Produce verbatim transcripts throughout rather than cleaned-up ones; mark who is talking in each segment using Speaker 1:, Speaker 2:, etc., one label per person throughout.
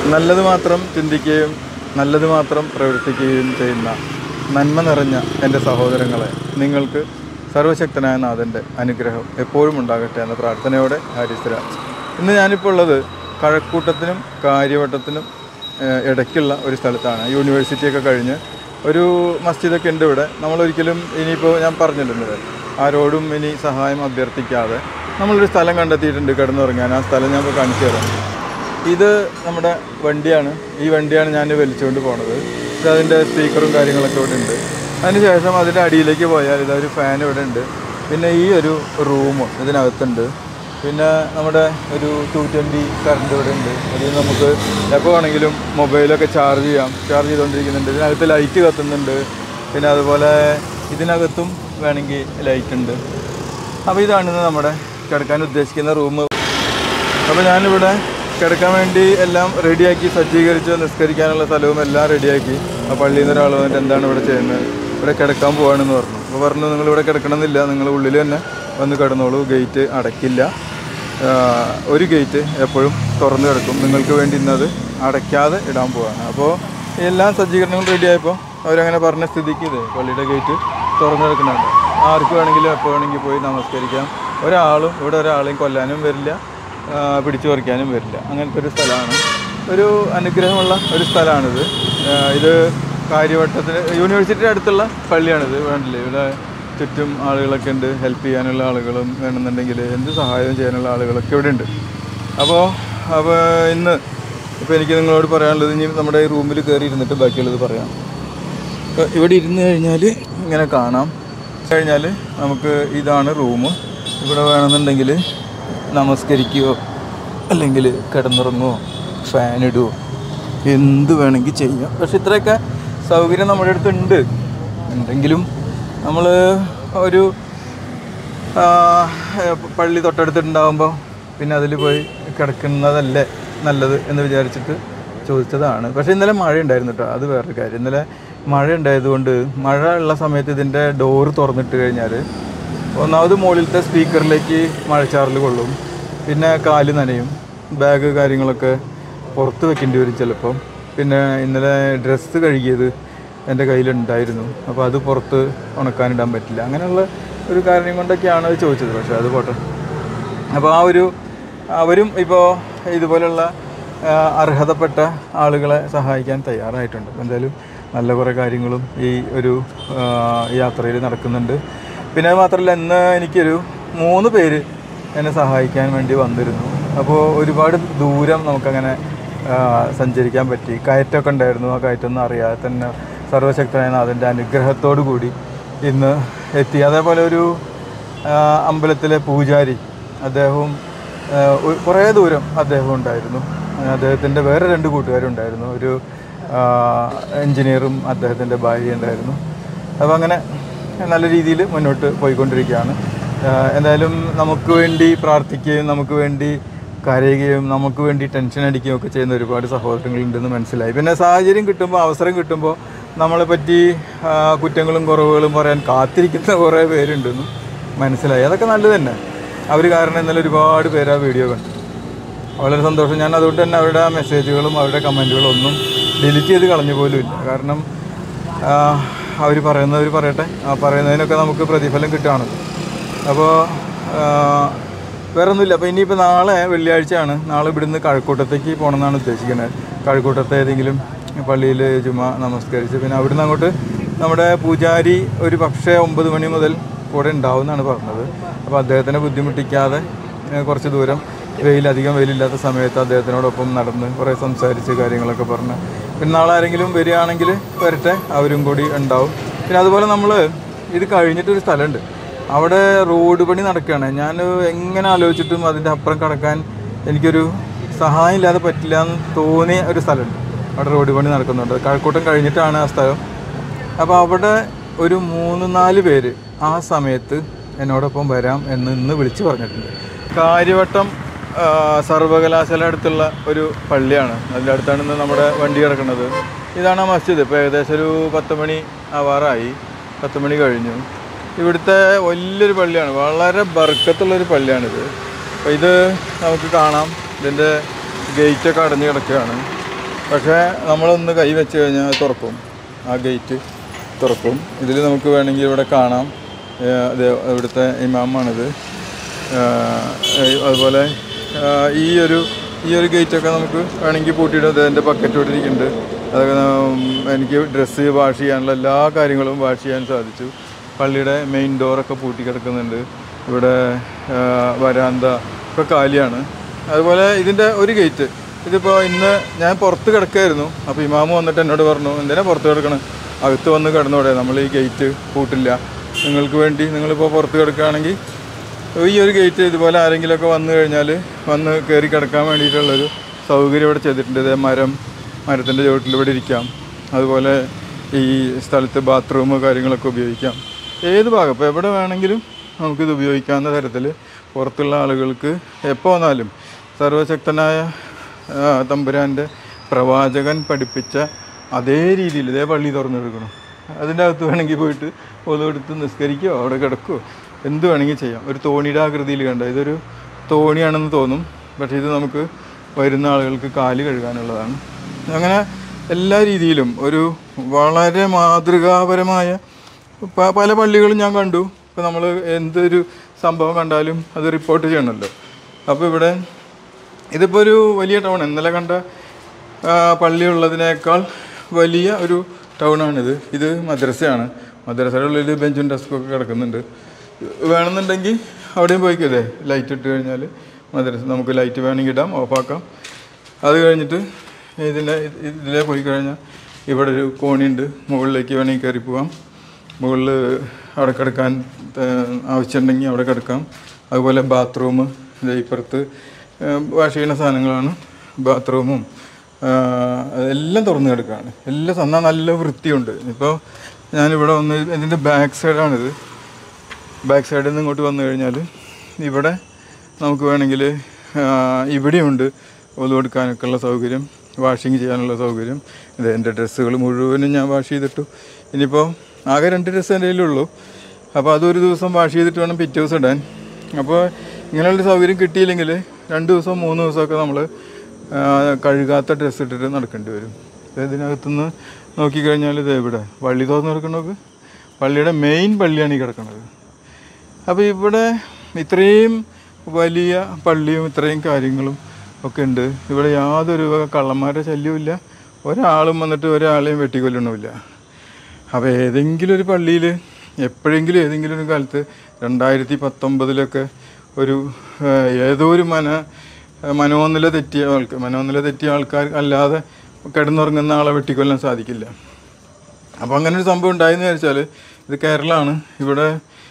Speaker 1: നല്ലത് മാത്രം ചിന്തിക്കുകയും നല്ലത് മാത്രം പ്രവർത്തിക്കുകയും ചെയ്യുന്ന നന്മ നിറഞ്ഞ എൻ്റെ സഹോദരങ്ങളെ, നിങ്ങൾക്ക് സർവശക്തനായ നാഥൻ്റെ അനുഗ്രഹം എപ്പോഴും ഉണ്ടാകട്ടെ എന്ന പ്രാർത്ഥനയോടെ ഹാരിസ് രാജ്. ഇന്ന് ഞാനിപ്പോൾ ഉള്ളത് കഴക്കൂട്ടത്തിനും കാര്യവട്ടത്തിനും ഇടയ്ക്കുള്ള ഒരു സ്ഥലത്താണ്. യൂണിവേഴ്സിറ്റിയൊക്കെ കഴിഞ്ഞ് ഒരു മസ്ജിദൊക്കെ ഉണ്ട് ഇവിടെ. നമ്മളൊരിക്കലും ഇനിയിപ്പോൾ ഞാൻ പറഞ്ഞിട്ടുണ്ട്, ആരോടും ഇനി സഹായം അഭ്യർത്ഥിക്കാതെ നമ്മളൊരു സ്ഥലം കണ്ടെത്തിയിട്ടുണ്ട് കിടന്നുറങ്ങാൻ. ആ സ്ഥലം ഞാൻ ഇപ്പോൾ കാണിച്ചു തരാം. ഇത് നമ്മുടെ വണ്ടിയാണ്. ഈ വണ്ടിയാണ് ഞാൻ വലിച്ചുകൊണ്ട് പോണത്. ഇത് അതിൻ്റെ സ്പീക്കറും കാര്യങ്ങളൊക്കെ ഇവിടെ ഉണ്ട്. അതിനുശേഷം അതിൻ്റെ അടിയിലേക്ക് പോയാൽ ഇതൊരു ഫാൻ ഇവിടെ ഉണ്ട്. പിന്നെ ഈ ഒരു റൂമും ഇതിനകത്തുണ്ട്. പിന്നെ നമ്മുടെ ഒരു ടു ട്വൻറ്റി കറണ്ട് ഇവിടെ ഉണ്ട്. അതിൽ നമുക്ക് എപ്പോൾ വേണമെങ്കിലും മൊബൈലൊക്കെ ചാർജ് ചെയ്യാം. ചാർജ് ചെയ്തുകൊണ്ടിരിക്കുന്നുണ്ട്. ഇതിനകത്ത് ലൈറ്റ് കത്തുന്നുണ്ട്. പിന്നെ അതുപോലെ ഇതിനകത്തും വേണമെങ്കിൽ ലൈറ്റ് ഉണ്ട്. അപ്പോൾ ഇതാണ് നമ്മുടെ കിടക്കാൻ ഉദ്ദേശിക്കുന്ന റൂം. അപ്പോൾ ഞാനിവിടെ കിടക്കാൻ വേണ്ടി എല്ലാം റെഡിയാക്കി സജ്ജീകരിച്ച് നിസ്കരിക്കാനുള്ള സ്ഥലവും എല്ലാം റെഡിയാക്കി. ആ പള്ളിയിൽ നിന്ന് ഒരാൾ വന്നിട്ട് എന്താണ് ഇവിടെ ചെയ്യുന്നത്, ഇവിടെ കിടക്കാൻ പോവാണെന്ന് പറഞ്ഞു. അപ്പോൾ പറഞ്ഞു, നിങ്ങളിവിടെ കിടക്കണമെന്നില്ല, നിങ്ങൾ ഉള്ളിൽ തന്നെ വന്ന് കിടന്നോളൂ, ഗേറ്റ് അടയ്ക്കില്ല. ഒരു ഗേറ്റ് എപ്പോഴും തുറന്നു കിടക്കും, നിങ്ങൾക്ക് വേണ്ടി ഇന്നത് അടയ്ക്കാതെ ഇടാൻ പോവാണ്. അപ്പോൾ എല്ലാ സജ്ജീകരണങ്ങളും റെഡിയായപ്പോൾ അവരങ്ങനെ പറഞ്ഞ സ്ഥിതിക്ക് ഇത് പള്ളിയുടെ ഗേറ്റ് തുറന്നു കിടക്കുന്നുണ്ട്. ആർക്ക് വേണമെങ്കിലും എപ്പോൾ വേണമെങ്കിൽ പോയി നമസ്കരിക്കാം. ഒരാളും ഇവിടെ ഒരാളെയും കൊല്ലാനും വരില്ല, പിടിച്ചു പറിക്കാനും വരില്ല. അങ്ങനത്തെ ഒരു സ്ഥലമാണ്. ഒരു അനുഗ്രഹമുള്ള ഒരു സ്ഥലമാണിത്. ഇത് കാര്യവട്ടത്തിന് യൂണിവേഴ്സിറ്റിയുടെ അടുത്തുള്ള പള്ളിയാണിത്. വേണ്ടില്ലേ, ഇവിടെ ചുറ്റും ആളുകളൊക്കെ ഉണ്ട്. ഹെൽപ്പ് ചെയ്യാനുള്ള ആളുകളും വേണമെന്നുണ്ടെങ്കിൽ എന്ത് സഹായവും ചെയ്യാനുള്ള ആളുകളൊക്കെ ഇവിടെ ഉണ്ട്. അപ്പോൾ അപ്പോൾ ഇന്ന് ഇപ്പോൾ എനിക്ക് നിങ്ങളോട് പറയാനുള്ളത്, ഇനി നമ്മുടെ ഈ റൂമിൽ കയറി ഇരുന്നിട്ട് ബാക്കിയുള്ളത് പറയാം. ഇവിടെ ഇരുന്ന് കഴിഞ്ഞാൽ ഇങ്ങനെ കാണാം. കഴിഞ്ഞാൽ നമുക്ക് ഇതാണ് റൂം. ഇവിടെ വേണമെന്നുണ്ടെങ്കിൽ നമസ്കരിക്കുകയോ അല്ലെങ്കിൽ കിടന്നുറങ്ങുകയോ ഫാനിടുകയോ എന്ത് വേണമെങ്കിൽ ചെയ്യാം. പക്ഷെ ഇത്രയൊക്കെ സൗകര്യം നമ്മുടെ അടുത്തുണ്ട്. എന്തെങ്കിലും നമ്മൾ ഒരു പള്ളി തൊട്ടടുത്തുണ്ടാകുമ്പോൾ പിന്നെ അതിൽ പോയി കിടക്കുന്നതല്ലേ നല്ലത് എന്ന് വിചാരിച്ചിട്ട് ചോദിച്ചതാണ്. പക്ഷേ ഇന്നലെ മഴ ഉണ്ടായിരുന്നു കേട്ടോ, അത് വേറൊരു കാര്യം. ഇന്നലെ മഴ ഉണ്ടായതുകൊണ്ട് മഴ ഉള്ള സമയത്ത് ഇതിൻ്റെ ഡോറ് തുറന്നിട്ട് കഴിഞ്ഞാൽ ഒന്നാമത് മുകളിലത്തെ സ്പീക്കറിലേക്ക് മഴച്ചാറിൽ കൊള്ളും, പിന്നെ കാല് നനയും, ബാഗ് കാര്യങ്ങളൊക്കെ പുറത്ത് വെക്കേണ്ടി വരും ചിലപ്പം. പിന്നെ ഇന്നലെ ഡ്രസ്സ് കഴുകിയത് എൻ്റെ കയ്യിലുണ്ടായിരുന്നു, അപ്പോൾ അത് പുറത്ത് ഉണക്കാനിടാൻ പറ്റില്ല. അങ്ങനെയുള്ള ഒരു കാര്യം കൊണ്ടൊക്കെയാണ് അത് ചോദിച്ചത്. പക്ഷേ അത് പോട്ടെ. അപ്പോൾ ആ ഒരു അവരും ഇപ്പോൾ ഇതുപോലുള്ള അർഹതപ്പെട്ട ആളുകളെ സഹായിക്കാൻ തയ്യാറായിട്ടുണ്ട്. എന്തായാലും നല്ല കുറേ കാര്യങ്ങളും ഈ ഒരു യാത്രയിൽ നടക്കുന്നുണ്ട്. പിന്നെ അത് മാത്രമല്ല, ഇന്ന് എനിക്കൊരു മൂന്ന് പേര് എന്നെ സഹായിക്കാൻ വേണ്ടി വന്നിരുന്നു. അപ്പോൾ ഒരുപാട് ദൂരം നമുക്കങ്ങനെ സഞ്ചരിക്കാൻ പറ്റി. കയറ്റമൊക്കെ ഉണ്ടായിരുന്നു. ആ കയറ്റമൊന്നും അറിയാതെ തന്നെ സർവശക്തനായ അതിൻ്റെ അനുഗ്രഹത്തോടു കൂടി ഇന്ന് എത്തി. അതേപോലെ ഒരു അമ്പലത്തിലെ പൂജാരി, അദ്ദേഹവും കുറേ ദൂരം അദ്ദേഹം ഉണ്ടായിരുന്നു. അദ്ദേഹത്തിൻ്റെ വേറെ രണ്ട് കൂട്ടുകാരുണ്ടായിരുന്നു. ഒരു എൻജിനീയറും അദ്ദേഹത്തിൻ്റെ ഭാര്യ ഉണ്ടായിരുന്നു. അപ്പോൾ അങ്ങനെ നല്ല രീതിയിൽ മുന്നോട്ട് പോയിക്കൊണ്ടിരിക്കുകയാണ്. എന്തായാലും നമുക്ക് വേണ്ടി പ്രാർത്ഥിക്കുകയും നമുക്ക് വേണ്ടി കരയുകയും നമുക്ക് വേണ്ടി ടെൻഷൻ അടിക്കുകയും ഒക്കെ ചെയ്യുന്ന ഒരുപാട് സഹോദരങ്ങളുണ്ടെന്ന് മനസ്സിലായി. പിന്നെ സാഹചര്യം കിട്ടുമ്പോൾ, അവസരം കിട്ടുമ്പോൾ നമ്മളെ പറ്റി കുറ്റങ്ങളും കുറവുകളും പറയാൻ കാത്തിരിക്കുന്ന കുറേ പേരുണ്ടെന്ന് മനസ്സിലായി. അതൊക്കെ നല്ലത് തന്നെ. അവർ കാരണം ഇന്നലെ ഒരുപാട് പേര് ആ വീഡിയോ കണ്ടു. വളരെ സന്തോഷം. ഞാൻ അതുകൊണ്ട് തന്നെ അവരുടെ മെസ്സേജുകളും അവരുടെ കമൻറ്റുകളും ഒന്നും ഡിലീറ്റ് ചെയ്ത് കളഞ്ഞു പോലും ഇല്ല. കാരണം അവർ പറയുന്നവർ പറയട്ടെ, ആ പറയുന്നതിനൊക്കെ നമുക്ക് പ്രതിഫലം കിട്ടുകയാണല്ലോ. അപ്പോൾ വേറെ ഒന്നുമില്ല. അപ്പോൾ ഇനിയിപ്പോൾ നാളെ വെള്ളിയാഴ്ചയാണ്. നാളെ ഇവിടുന്ന് കഴക്കൂട്ടത്തേക്ക് പോകണമെന്നാണ് ഉദ്ദേശിക്കുന്നത്. കഴക്കൂട്ടത്തെ ഏതെങ്കിലും പള്ളിയിൽ ജുമാ നമസ്കരിച്ച് പിന്നെ അവിടുന്ന് അങ്ങോട്ട് നമ്മുടെ പൂജാരി ഒരു പക്ഷേ ഒമ്പത് മണി മുതൽ കൂടെ ഉണ്ടാവും എന്നാണ് പറഞ്ഞത്. അപ്പോൾ അദ്ദേഹത്തിനെ ബുദ്ധിമുട്ടിക്കാതെ കുറച്ച് ദൂരം വെയിലധികം വെയിലില്ലാത്ത സമയത്ത് അദ്ദേഹത്തിനോടൊപ്പം നടന്ന് കുറേ സംസാരിച്ച് കാര്യങ്ങളൊക്കെ പറഞ്ഞ് പിന്നെ നാളെ ആരെങ്കിലും വരികയാണെങ്കിൽ വരട്ടെ, അവരും കൂടി ഉണ്ടാവും. പിന്നെ അതുപോലെ നമ്മൾ ഇത് കഴിഞ്ഞിട്ടൊരു സ്ഥലമുണ്ട്, അവിടെ റോഡ് പണി നടക്കുകയാണ്. ഞാൻ എങ്ങനെ ആലോചിച്ചിട്ടും അതിൻ്റെ അപ്പുറം കടക്കാൻ എനിക്കൊരു സഹായം ഇല്ലാതെ പറ്റില്ല എന്ന് തോന്നിയ ഒരു സ്ഥലമുണ്ട്. അവിടെ റോഡ് പണി നടക്കുന്നുണ്ട്. കഴക്കൂട്ടം കഴിഞ്ഞിട്ടാണ് ആ സ്ഥലം. അപ്പോൾ അവിടെ ഒരു മൂന്ന് നാല് പേര് ആ സമയത്ത് എന്നോടൊപ്പം വരാം എന്ന് ഇന്ന് വിളിച്ച് പറഞ്ഞിട്ടുണ്ട്. കാര്യവട്ടം സർവകലാശാല അടുത്തുള്ള ഒരു പള്ളിയാണ്. അതിൻ്റെ അടുത്താണ് ഇന്ന് നമ്മുടെ വണ്ടി കിടക്കുന്നത്. ഇതാണ് ആ മസ്ജിദ്. ഇപ്പോൾ ഏകദേശം ഒരു പത്ത് മണി ആവാറായി, പത്ത് മണി കഴിഞ്ഞു. ഇവിടുത്തെ വലിയൊരു പള്ളിയാണ്, വളരെ ബർക്കത്തുള്ളൊരു പള്ളിയാണിത്. അപ്പോൾ ഇത് നമുക്ക് കാണാം, ഇതിൻ്റെ ഗേറ്റൊക്കെ അടഞ്ഞു കിടക്കുകയാണ്. പക്ഷേ നമ്മളൊന്ന് കൈ വെച്ച് കഴിഞ്ഞാൽ തുറക്കും, ആ ഗേറ്റ് തുറക്കും. ഇതിൽ നമുക്ക് വേണമെങ്കിൽ ഇവിടെ കാണാം, അത് ഇവിടുത്തെ ഇമാമാണിത്. അതുപോലെ ഈ ഒരു ഈ ഒരു ഗേറ്റൊക്കെ നമുക്ക് വേണമെങ്കിൽ പൂട്ടിയിടും. എൻ്റെ ബക്കറ്റ് ഇട്ടിരിക്കുന്നുണ്ട്. അതൊക്കെ എനിക്ക് ഡ്രസ്സ് വാഷ് ചെയ്യാനുള്ള എല്ലാ കാര്യങ്ങളും വാഷ് ചെയ്യാൻ സാധിച്ചു. പള്ളിയുടെ മെയിൻ ഡോറൊക്കെ പൂട്ടി കിടക്കുന്നുണ്ട്. ഇവിടെ വരാന്ത ഒക്കെ കാലിയാണ്. അതുപോലെ ഇതിൻ്റെ ഒരു ഗേറ്റ്, ഇതിപ്പോൾ ഇന്ന് ഞാൻ പുറത്ത് കിടക്കുമായിരുന്നു. അപ്പോൾ ഇമാമ് വന്നിട്ട് എന്നോട് പറഞ്ഞു, എന്തിനാ പുറത്ത് കിടക്കണം, അകത്ത് വന്ന് കിടന്നോടെ, നമ്മൾ ഈ ഗേറ്റ് പൂട്ടില്ല, നിങ്ങൾക്ക് വേണ്ടി നിങ്ങളിപ്പോൾ പുറത്ത് കിടക്കുകയാണെങ്കിൽ ഈ ഒരു ഗേറ്റ് ഇതുപോലെ ആരെങ്കിലുമൊക്കെ വന്നു കഴിഞ്ഞാൽ വന്ന് കയറി കിടക്കാൻ വേണ്ടിയിട്ടുള്ളൊരു സൗകര്യം ഇവിടെ ചെയ്തിട്ടുണ്ട്. ഇതേ മരം മരത്തിൻ്റെ ചുവട്ടിൽ ഇവിടെ ഇരിക്കാം. അതുപോലെ ഈ സ്ഥലത്ത് ബാത്റൂം കാര്യങ്ങളൊക്കെ ഉപയോഗിക്കാം. ഏത് ഭാഗം ഇപ്പോൾ എവിടെ വേണമെങ്കിലും നമുക്കിത് ഉപയോഗിക്കാവുന്ന തരത്തിൽ പുറത്തുള്ള ആളുകൾക്ക് എപ്പോൾ വന്നാലും സർവശക്തനായ തമ്പുരാൻ്റെ പ്രവാചകൻ പഠിപ്പിച്ച അതേ രീതിയിൽ ഇതേ പള്ളി തുറന്നെടുക്കണം. അതിൻ്റെ അകത്ത് വേണമെങ്കിൽ പോയിട്ട് ഒന്നെടുത്ത് നിസ്കരിക്കുകയോ അവിടെ കിടക്കുകയോ എന്ത് വേണമെങ്കിൽ ചെയ്യാം. ഒരു തോണിയുടെ ആകൃതിയിൽ കണ്ട, ഇതൊരു തോണിയാണെന്ന് തോന്നും, പക്ഷേ ഇത് നമുക്ക് വരുന്ന ആളുകൾക്ക് കാല് കഴുകാനുള്ളതാണ്. അങ്ങനെ എല്ലാ രീതിയിലും ഒരു വളരെ മാതൃകാപരമായ പല പള്ളികളും ഞാൻ കണ്ടു. ഇപ്പോൾ നമ്മൾ എന്തൊരു സംഭവം കണ്ടാലും അത് റിപ്പോർട്ട് ചെയ്യണമല്ലോ. അപ്പോൾ ഇവിടെ ഇതിപ്പോൾ ഒരു വലിയ ടൗൺ, ഇന്നലെ കണ്ട പള്ളി ഉള്ളതിനേക്കാൾ വലിയ ഒരു ടൗണാണിത്. ഇത് മദ്രസയാണ്. മദ്രസയുടെ ഉള്ളിൽ ബെഞ്ചും ഡെസ്കൊക്കെ കിടക്കുന്നുണ്ട്. വേണമെന്നുണ്ടെങ്കിൽ അവിടെയും പോയിക്കതേ, ലൈറ്റ് ഇട്ട് കഴിഞ്ഞാൽ മദ്രസ നമുക്ക് ലൈറ്റ് വേണമെങ്കിൽ ഇടാം, ഓഫാക്കാം. അത് കഴിഞ്ഞിട്ട് ഇതിൻ്റെ ഇതിലേ പോയി കഴിഞ്ഞാൽ ഇവിടെ ഒരു കോണിയുണ്ട്, മുകളിലേക്ക് വേണമെങ്കിൽ കയറി പോവാം. മുകളിൽ അവിടെ കിടക്കാൻ ആവശ്യമുണ്ടെങ്കിൽ അവിടെ കിടക്കാം. അതുപോലെ ബാത്റൂം, ഇപ്പുറത്ത് വാഷ് ചെയ്യുന്ന സാധനങ്ങളാണ് ബാത്റൂമും, എല്ലാം തുറന്ന് കിടക്കുകയാണ്. എല്ലാം എന്നാൽ നല്ല വൃത്തിയുണ്ട്. ഇപ്പോൾ ഞാനിവിടെ വന്ന് ഇതിൻ്റെ ബാക്ക് സൈഡാണിത്. ബാക്ക് സൈഡിൽ നിന്ന് ഇങ്ങോട്ട് വന്നു കഴിഞ്ഞാൽ ഇവിടെ നമുക്ക് വേണമെങ്കിൽ ഇവിടെയുണ്ട് ഒതു കൊടുക്കാനൊക്കെ ഉള്ള സൗകര്യം, വാഷിങ് ചെയ്യാനുള്ള സൗകര്യം. ഇത് എൻ്റെ ഡ്രസ്സുകൾ മുഴുവനും ഞാൻ വാഷ് ചെയ്തിട്ടു. ഇനിയിപ്പോൾ ആകെ രണ്ട് ഡ്രസ്സ് എൻ്റെ കയ്യിലുള്ളൂ. അപ്പോൾ അതൊരു ദിവസം വാഷ് ചെയ്തിട്ട് വേണം പിറ്റേ ദിവസം ഇടാൻ. അപ്പോൾ ഇങ്ങനെയുള്ള സൗകര്യം കിട്ടിയില്ലെങ്കിൽ രണ്ട് ദിവസം മൂന്ന് ദിവസമൊക്കെ നമ്മൾ കഴുകാത്ത ഡ്രസ്സ് ഇട്ടിട്ട് നടക്കേണ്ടി വരും. ഇതിനകത്തുനിന്ന് നോക്കിക്കഴിഞ്ഞാൽ ഇത് എവിടെ പള്ളി തുറന്ന് കിടക്കണത്, പള്ളിയുടെ മെയിൻ പള്ളിയാണ് ഈ കിടക്കുന്നത്. അപ്പോൾ ഇവിടെ ഇത്രയും വലിയ പള്ളിയും ഇത്രയും കാര്യങ്ങളും ഒക്കെ ഉണ്ട്. ഇവിടെ യാതൊരു കള്ളന്മാരുടെ ശല്യവുമില്ല, ഒരാളും വന്നിട്ട് ഒരാളെയും വെട്ടിക്കൊല്ലണമില്ല. അപ്പോൾ ഏതെങ്കിലും ഒരു പള്ളിയിൽ എപ്പോഴെങ്കിലും ഏതെങ്കിലും ഒരു കാലത്ത് രണ്ടായിരത്തി പത്തൊമ്പതിലൊക്കെ ഒരു ഏതോ ഒരു മന മനോനില തെറ്റിയ ആൾക്ക് മനോനില തെറ്റിയ ആൾക്കാർ അല്ലാതെ കിടന്നുറങ്ങുന്ന ആളെ വെട്ടിക്കൊല്ലാൻ സാധിക്കില്ല. അപ്പോൾ അങ്ങനെ ഒരു സംഭവം ഉണ്ടായെന്ന് വെച്ചാൽ ഇത് കേരളമാണ്. ഇവിടെ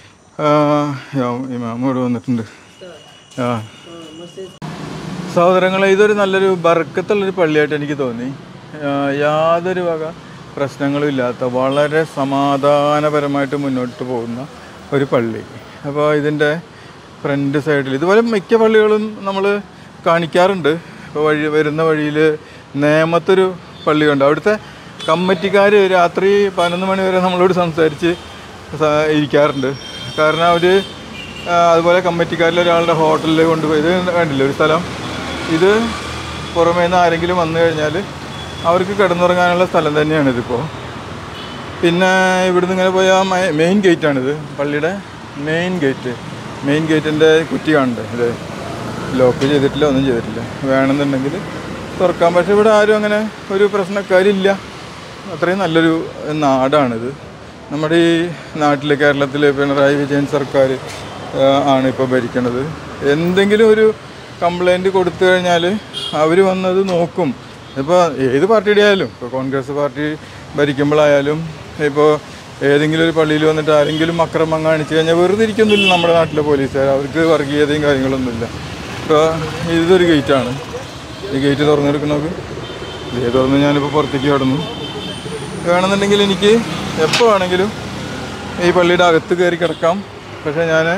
Speaker 1: ഇമാം ഇവിടെ വന്നിട്ടുണ്ട്. ആ സഹോദരങ്ങളെ, ഇതൊരു നല്ലൊരു ബർക്കത്തുള്ളൊരു പള്ളിയായിട്ട് എനിക്ക് തോന്നി. യാതൊരു വക പ്രശ്നങ്ങളും ഇല്ലാത്ത വളരെ സമാധാനപരമായിട്ട് മുന്നോട്ട് പോകുന്ന ഒരു പള്ളി. അപ്പോൾ ഇതിൻ്റെ ഫ്രണ്ട് സൈഡിൽ ഇതുപോലെ മിക്ക പള്ളികളും നമ്മൾ കാണിക്കാറുണ്ട്. ഇപ്പോൾ വഴി വരുന്ന വഴിയിൽ നേമത്തൊരു പള്ളി കണ്ടു. അവിടുത്തെ കമ്മിറ്റിക്കാർ രാത്രി പതിനൊന്ന് മണി വരെ നമ്മളോട് സംസാരിച്ച് ഇരിക്കാറുണ്ട്. കാരണം അവർ അതുപോലെ കമ്മിറ്റിക്കാരിൽ ഒരാളുടെ ഹോട്ടലിൽ കൊണ്ടുപോയി, ഇത് കണ്ടില്ല ഒരു സ്ഥലം, ഇത് പുറമേ നിന്ന് ആരെങ്കിലും വന്നു കഴിഞ്ഞാൽ അവർക്ക് കിടന്നുറങ്ങാനുള്ള സ്ഥലം തന്നെയാണ് ഇതിപ്പോൾ. പിന്നെ ഇവിടുന്ന് ഇങ്ങനെ പോയ മെയിൻ ഗേറ്റാണിത്, പള്ളിയുടെ മെയിൻ ഗേറ്റ്. മെയിൻ ഗേറ്റിൻ്റെ കുറ്റി കാണണ്ടേ, ഇത് ലോക്ക് ചെയ്തിട്ടില്ല, ഒന്നും ചെയ്തിട്ടില്ല. വേണമെന്നുണ്ടെങ്കിൽ തുറക്കാം. പക്ഷേ ഇവിടെ ആരും അങ്ങനെ ഒരു പ്രശ്നക്കാരില്ല. അത്രയും നല്ലൊരു നാടാണിത്. നമ്മുടെ ഈ നാട്ടിൽ കേരളത്തിൽ പിണറായി വിജയൻ സർക്കാർ ആണ് ഇപ്പോൾ ഭരിക്കണത്. എന്തെങ്കിലും ഒരു കംപ്ലൈൻറ്റ് കൊടുത്തു കഴിഞ്ഞാൽ അവർ വന്നത് നോക്കും. ഇപ്പോൾ ഏത് പാർട്ടിയുടെ ആയാലും, ഇപ്പോൾ കോൺഗ്രസ് പാർട്ടി ഭരിക്കുമ്പോഴായാലും, ഇപ്പോൾ ഏതെങ്കിലും ഒരു പള്ളിയിൽ വന്നിട്ട് ആരെങ്കിലും അക്രമം കാണിച്ചു കഴിഞ്ഞാൽ വെറുതെ ഇരിക്കുന്നില്ല നമ്മുടെ നാട്ടിലെ പോലീസുകാർ. അവർക്ക് വർഗീയതയും കാര്യങ്ങളൊന്നുമില്ല. ഇപ്പോൾ ഇതൊരു ഗേറ്റാണ്, ഈ ഗേറ്റ് തുറന്നെടുക്കണത്. ഇതേ തുറന്ന് ഞാനിപ്പോൾ പുറത്തേക്ക് കടന്നു. വേണമെന്നുണ്ടെങ്കിൽ എനിക്ക് എപ്പോൾ വേണമെങ്കിലും ഈ പള്ളിയുടെ അകത്ത് കയറി കിടക്കാം. പക്ഷേ ഞാൻ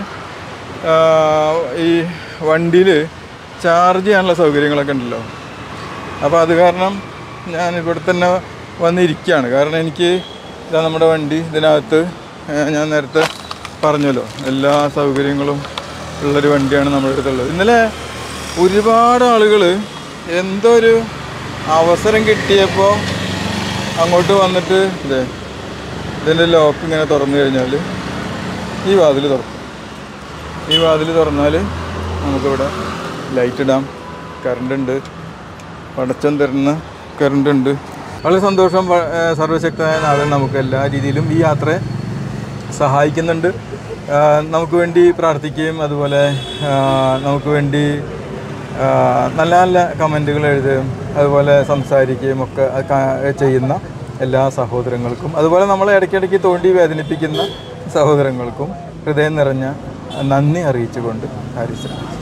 Speaker 1: ഈ വണ്ടിയിൽ ചാർജ് ചെയ്യാനുള്ള സൗകര്യങ്ങളൊക്കെ ഉണ്ടല്ലോ. അപ്പോൾ അത് കാരണം ഞാൻ ഇവിടെ തന്നെ വന്നിരിക്കുകയാണ്. കാരണം എനിക്ക് ഇതാ നമ്മുടെ വണ്ടി, ഇതിനകത്ത് ഞാൻ നേരത്തെ പറഞ്ഞല്ലോ എല്ലാ സൗകര്യങ്ങളും ഉള്ളൊരു വണ്ടിയാണ് നമ്മുടെ അടുത്തുള്ളത്. ഇന്നലെ ഒരുപാട് ആളുകൾ എന്തോ ഒരു അവസരം കിട്ടിയപ്പോൾ അങ്ങോട്ട് വന്നിട്ട് ഇതേ ഇതിൻ്റെ ലോക്ക് ഇങ്ങനെ തുറന്നു കഴിഞ്ഞാൽ ഈ വാതിൽ തുറക്കും. ഈ വാതിൽ തുറന്നാൽ നമുക്കിവിടെ ലൈറ്റ് ഇടാം. കറണ്ടുണ്ട്, പടച്ചം തരുന്ന കറണ്ടുണ്ട്. വളരെ സന്തോഷം. സർവശക്തനായ നാളെ നമുക്ക് എല്ലാ രീതിയിലും ഈ യാത്രയെ സഹായിക്കുന്നുണ്ട്. നമുക്ക് വേണ്ടി പ്രാർത്ഥിക്കുകയും അതുപോലെ നമുക്ക് വേണ്ടി നല്ല നല്ല കമൻറ്റുകൾ എഴുതുകയും അതുപോലെ സംസാരിക്കുകയും ഒക്കെ ചെയ്യുന്ന എല്ലാ സഹോദരങ്ങൾക്കും അതുപോലെ നമ്മളെ ഇടയ്ക്കിടയ്ക്ക് തോണ്ടി വേദനിപ്പിക്കുന്ന സഹോദരങ്ങൾക്കും ഹൃദയം നിറഞ്ഞ നന്ദി അറിയിച്ചുകൊണ്ട് ഹാരിസ്.